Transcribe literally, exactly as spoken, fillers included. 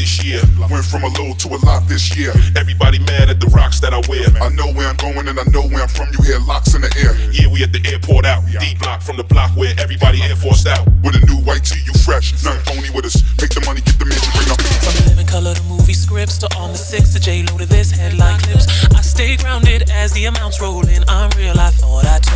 this year. Went from a little to a lot this year. Everybody mad at the rocks that I wear. I know where I'm going and I know where I'm from. You hear locks in the air. Yeah, we at the airport out. D block from the block where everybody Air Forced out. With a new white tee, you fresh. Nothing phony with us. Make the money, get the mansion, bring up. From the living color to movie scripts to on the six to J-Lo to this headline clips. I stay grounded as the amounts roll in. I'm real, I thought I'd